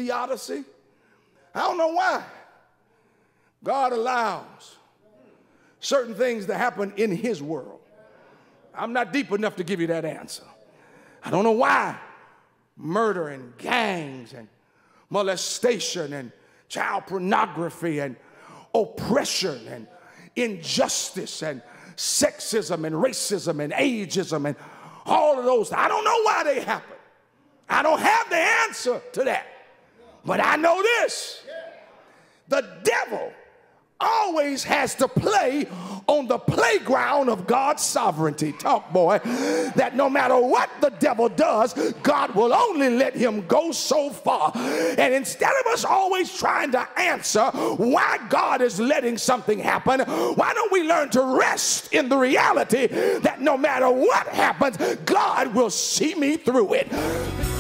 theodicy. I don't know why God allows certain things to happen in his world. I'm not deep enough to give you that answer. I don't know why murder and gangs and molestation and child pornography and oppression and injustice and sexism and racism and ageism and all of those. I don't know why they happen. I don't have the answer to that. But I know this. The devil always has to play on the playground of God's sovereignty. Talk, boy. That no matter what the devil does, God will only let him go so far. And instead of us always trying to answer why God is letting something happen, why don't we learn to rest in the reality that no matter what happens, God will see me through it.